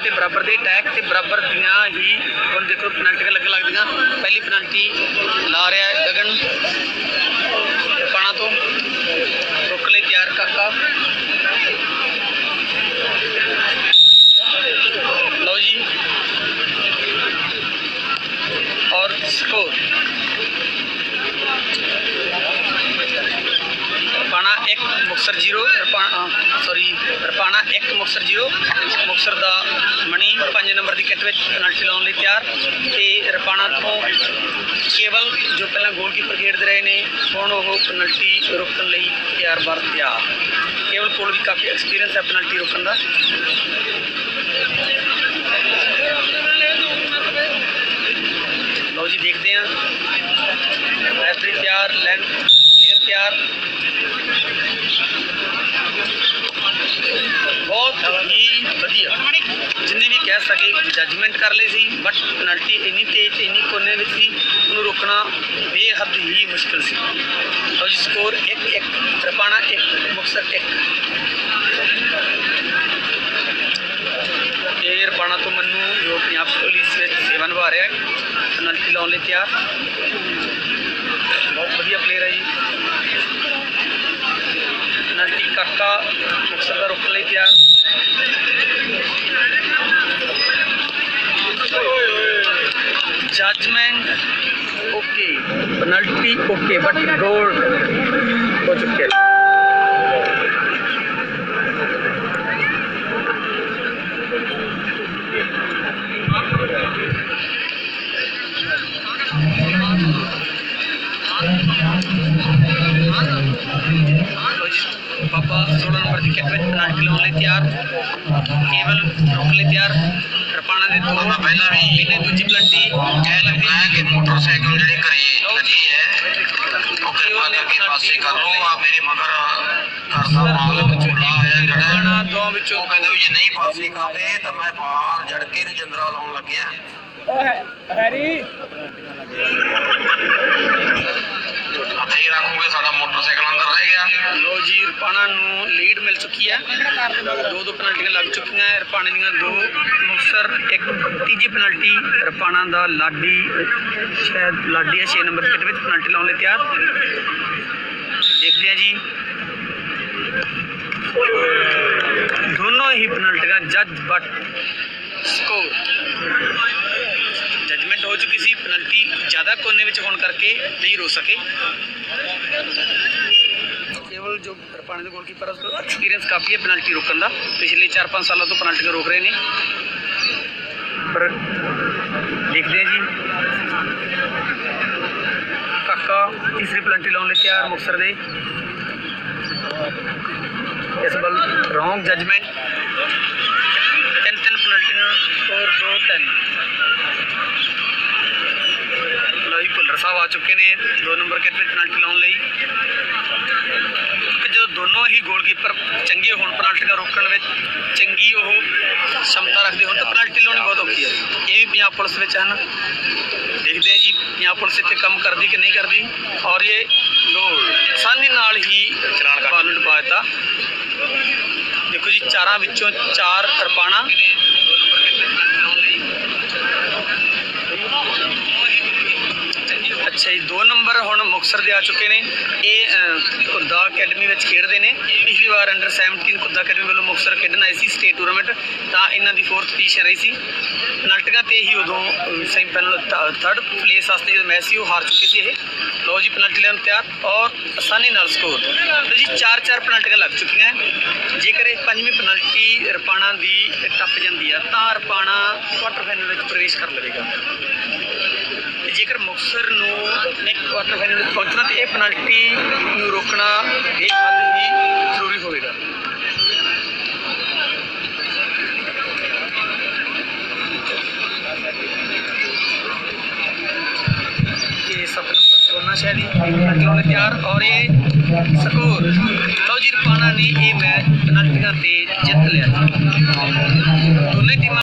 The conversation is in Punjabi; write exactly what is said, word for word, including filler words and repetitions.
ਤੇ ਬਰਾਬਰ ਦੇ ਅਟੈਕ ਤੇ ਬਰਾਬਰ ਦੀਆਂ ਹੀ ਹੁਣ ਦੇਖੋ ਪੈਨਲਟੀਆਂ ਲੱਗਣ ਲੱਗਦੀਆਂ। ਪਹਿਲੀ ਪੈਨਲਟੀ ਲਾ ਰਿਹਾ ਹੈ ਗਗਨ ਪਾਣਾ ਤੋਂ, ਰੁਕਣ ਲਈ ਤਿਆਰ ਕਾਕਾ। ਲਓ ਜੀ ਔਰ ਸਕੋਰ ਰਪਾਣਾ ਇੱਕ ਮੁਕਤਸਰ ਜ਼ੀਰੋ, ਰਪਾਣਾ ਸੌਰੀ ਰਪਾਣਾ ਇੱਕ ਮੁਕਤਸਰ ਜ਼ੀਰੋ। ਮੁਕਤਸਰ ਦਾ ਮਣੀ ਪੰਜ ਨੰਬਰ ਦੀ ਕਿੱਟ ਵਿੱਚ ਪੈਨਲਟੀ ਲਾਉਣ ਲਈ ਤਿਆਰ ਤੇ ਰਪਾਣਾ ਤੋਂ ਕੇਵਲ ਜੋ ਪਹਿਲਾਂ ਗੋਲਕੀਪਰ ਖੇਡਦੇ ਰਹੇ ਨੇ ਹੁਣ ਉਹ ਪੈਨਲਟੀ ਰੋਕਣ ਲਈ ਤਿਆਰ ਬਰ ਤਿਆਰ। ਕੇਵਲ ਕੋਲ ਵੀ ਕਾਫੀ ਐਕਸਪੀਰੀਅੰਸ ਹੈ ਪੈਨਲਟੀ ਰੋਕਣ ਦਾ। ਲਓ ਜੀ ਦੇਖਦੇ ਹਾਂ ਰੈਫਰੀ ਤਿਆਰ, ਲੈਂਡ ਪਲੇਅਰ ਤਿਆਰ। ਬਹੁਤ ਹੀ ਵਧੀਆ ਜਿੰਨੇ ਵੀ ਕਹਿ ਸਕੇ ਜੱਜਮੈਂਟ ਕਰ ਲਈ ਸੀ, ਬਟ ਪੈਨਲਟੀ ਇੰਨੀ ਤੇਜ਼ ਇੰਨੀ ਕੋਨੇ ਵਿੱਚ ਸੀ ਉਹਨੂੰ ਰੋਕਣਾ ਬੇਹੱਦ ਹੀ ਮੁਸ਼ਕਿਲ ਸੀ। ਲਓ ਜੀ ਸਕੋਰ ਇੱਕ ਇੱਕ, ਰਪਾਣਾ ਇੱਕ ਮੁਕਤਸਰ ਇੱਕ। ਇਹ ਰਪਾਣਾ ਤੋਂ ਮੰਨੂ ਜੋ ਪੰਜਾਬ ਪੁਲਿਸ ਵਿੱਚ ਸੇਵਾ ਨਿਭਾ ਰਿਹਾ ਹੈ, ਪੈਨਲਟੀ ਲਾਉਣ ਲਈ ਤਿਆਰ। ਬਹੁਤ ਵਧੀਆ ਪਲੇਅਰ ਹੈ ਜੀ। ਪੈਨਲਟੀ ਕਾਕਾ ਮੁਕਤਸਰ ਦਾ ਰੋਕਣ ਲਈ ਤਿਆਰ। Judgement okay, penalty okay, but goal हो चुके हैं। पापा सोलह नंबर की किट में पेनल्टी लाने तैयार, केवल रोकने ਲਈ ਤਿਆਰ। ਰਪਾਣਾ ਦੇ ਦੋ ਪਹਿਲਾਂ ਵੀ ਇਹਨੇ ਦੂਜੀ ਪਲੰਟੀ ਕਹਿ ਲੱਗਿਆ ਕਿ ਮੋਟਰਸਾਈਕਲ ਜਿਹੜੇ ਘਰੇ ਲੱਗੀ ਹੈ ਉਹ ਕਿਰਪਾ ਕਰਕੇ ਪਾਸੇ ਕਰ ਲਓ। ਆ ਮੇਰੇ ਮਗਰ ਘਰ ਦਾ ਮਾਲਕ ਝੋਲਾ ਆਇਆ ਜਿਹੜਾ ਦੋ ਵਿੱਚੋਂ ਉਹ ਕਹਿੰਦਾ ਵੀ ਜੇ ਨਹੀਂ ਪਾਸੇ ਕਰਦੇ ਤਾਂ ਮੈਂ ਬਾਹਰ ਜੜ ਕੇ ਤੇ ਜੰਦਰਾ ਲਾਉਣ ਲੱਗਿਆ। ਹੈਰੀ ਹੱਥੇ ਹੀ ਰੱਖੋਗੇ, ਸਾਡਾ ਮੋਟਰਸਾਈਕਲ ਅੰਦਰ ਰਹਿ ਗਿਆ। ਲੋ ਜੀ ਰਪਾਣਾ ਨੂੰ ਲੀਡ ਮਿਲ ਚੁੱਕੀ ਹੈ, ਦੋ ਦੋ ਪੈਨਲਟੀਆਂ ਲੱਗ ਚੁੱਕੀਆਂ ਹੈ ਰਪਾਣੇ ਦੀਆਂ ਦੋ, ਮੁਕਤਸਰ ਇੱਕ। ਤੀਜੀ ਪੈਨਲਟੀ ਰਪਾਣਾ ਦਾ ਲਾਡੀ, ਸ਼ਾਇਦ ਲਾਡੀ ਹੈ ਛੇ ਨੰਬਰ ਕਿਟ ਵਿੱਚ ਪੈਨਲਟੀ ਲਾਉਣ ਲਈ ਤਿਆਰ। ਦੇਖਦੇ ਹਾਂ ਜੀ ਦੋਨੋਂ ਹੀ ਪੈਨਲਟੀਆਂ ਜੱਜ ਬਟ ਸਕੋਰ ਜਜਮੈਂਟ ਹੋ ਚੁੱਕੀ ਸੀ। ਪੈਨਲਟੀ ਜ਼ਿਆਦਾ ਕੋਨੇ ਵਿੱਚ ਹੋਣ ਕਰਕੇ ਨਹੀਂ ਰੋ ਸਕੇ। ਕੇਵਲ ਜੋ ਰਪਾਣੇ ਦੇ ਗੋਲਕੀਪਰ ਉਸ ਕੋਲ ਐਕਸਪੀਰੀਅੰਸ ਕਾਫੀ ਹੈ ਪੈਨਲਟੀ ਰੋਕਣ ਦਾ, ਪਿਛਲੇ ਚਾਰ ਪੰਜ ਸਾਲਾਂ ਤੋਂ ਪੈਨਲਟੀਆਂ ਰੋਕ ਰਹੇ ਨੇ। ਪਰ ਦੇਖਦੇ ਹਾਂ ਜੀ ਕਾਕਾ ਤੀਸਰੀ ਪੈਨਲਟੀ ਲਾਉਣ ਲਈ ਤਿਆਰ ਮੁਕਤਸਰ ਦੇ। ਇਸ ਵੱਲ ਰੌਂਗ ਜਜਮੈਂਟ, ਤਿੰਨ ਤਿੰਨ ਪੈਨਲਟੀਆਂ ਸਕੋਰ ਦੋ ਤਿੰਨ। ਲੋਈ ਭੁੱਲਰ ਸਾਹਿਬ ਆ ਚੁੱਕੇ ਨੇ ਦੋ ਨੰਬਰ ਕਿਟ ਵਿੱਚ ਪੈਨਲਟੀ ਲਾਉਣ ਲਈ। ਜਦੋਂ ਦੋਨੋਂ ਹੀ ਗੋਲਕੀਪਰ ਚੰਗੇ ਹੋਣ ਪੈਨਲਟੀਆਂ ਰੋਕਣ ਵਿੱਚ ਚੰਗੀ ਉਹ क्षमता ਰੱਖਦੇ ਹੋਣ ਤਾਂ ਪੈਨਲਟੀ ਲਾਉਣੀ ਬਹੁਤ ਔਖੀ ਹੈ। ਇਹ ਵੀ ਪੰਜਾਬ ਪੁਲਿਸ ਵਿੱਚ ਹਨ। ਦੇਖਦੇ ਹਾਂ ਜੀ ਪੰਜਾਬ ਪੁਲਿਸ ਇੱਥੇ ਕੰਮ ਕਰਦੀ ਕਿ ਨਹੀਂ ਕਰਦੀ। ਔਰ ਇਹ ਗੋਲ ਆਸਾਨੀ ਨਾਲ ਹੀ ਚਲਾਨ ਬਾਲ ਨੂੰ ਡੁਬਾ ਦਿੱਤਾ। ਦੇਖੋ ਜੀ ਚਾਰਾਂ ਵਿੱਚੋਂ ਚਾਰ ਰਪਾਣਾ, ਅੱਛਾ ਜੀ ਦੋ ਨੰਬਰ ਹੁਣ ਮੁਕਤਸਰ ਦੇ ਆ ਚੁੱਕੇ ਨੇ। ਇਹ ਘੁੱਦਾ ਅਕੈਡਮੀ ਵਿੱਚ ਖੇਡਦੇ ਨੇ। ਪਿਛਲੀ ਵਾਰ ਅੰਡਰ ਸੈਵਨਟੀਨ ਘੁੱਦਾ ਅਕੈਡਮੀ ਵੱਲੋਂ ਮੁਕਤਸਰ ਖੇਡਣ ਆਏ ਸੀ ਸਟੇਟ ਟੂਰਨਾਮੈਂਟ, ਤਾਂ ਇਹਨਾਂ ਦੀ ਫੋਰਥ ਪੋਜੀਸ਼ਨ ਰਹੀ ਸੀ। ਪੈਨਲਟੀਆਂ ਤੇ ਹੀ ਉਦੋਂ ਸੈਮੀਫਾਈਨਲ ਥਰਡ ਪਲੇਸ ਵਾਸਤੇ ਜਦੋਂ ਮੈਚ ਸੀ ਉਹ ਹਾਰ ਚੁੱਕੇ ਸੀ ਇਹ। ਲਓ ਜੀ ਪੈਨਲਟੀ ਲੈਣ ਤਿਆਰ ਔਰ ਆਸਾਨੀ ਨਾਲ ਸਕੋਰ। ਲਓ ਜੀ ਚਾਰ ਚਾਰ ਪੈਨਲਟੀਆਂ ਲੱਗ ਚੁੱਕੀਆਂ। ਜੇਕਰ ਇਹ ਪੰਜਵੀਂ ਪੈਨਲਟੀ ਰਪਾਣਾ ਦੀ ਟੱਪ ਜਾਂਦੀ ਆ ਤਾਂ ਰਪਾਣਾ ਕੁਆਟਰ ਫਾਈਨਲ ਵਿੱਚ ਪ੍ਰਵੇਸ਼ ਕਰ ਲਵੇਗਾ। ਜੇਕਰ ਮੁਕਤਸਰ ਨੂੰ ਨੇ ਕੁਆਟਰ ਫਾਈਨਲ ਵਿੱਚ ਪਹੁੰਚਣਾ ਤਾਂ ਇਹ ਪੈਨਲਟੀ ਨੂੰ ਰੋਕਣਾ ਬੇਹੱਦ ਹੀ ਜ਼ਰੂਰੀ ਹੋਵੇਗਾ। ਇਹ ਸੱਤ ਨੰਬਰ ਸੋਨਾ ਸ਼ਹਿਰੀ ਪੈਨਲਟੀ ਲਾਉਣ ਤਿਆਰ ਔਰ ਇਹ ਸਕੋਰ। ਲਓ ਜੀ ਰਪਾਣਾ ਨੇ ਇਹ ਮੈਚ ਪੈਨਲਟੀਆਂ ਤੇ ਜਿੱਤ ਲਿਆ। ਦੋਨੇ ਟੀਮਾਂ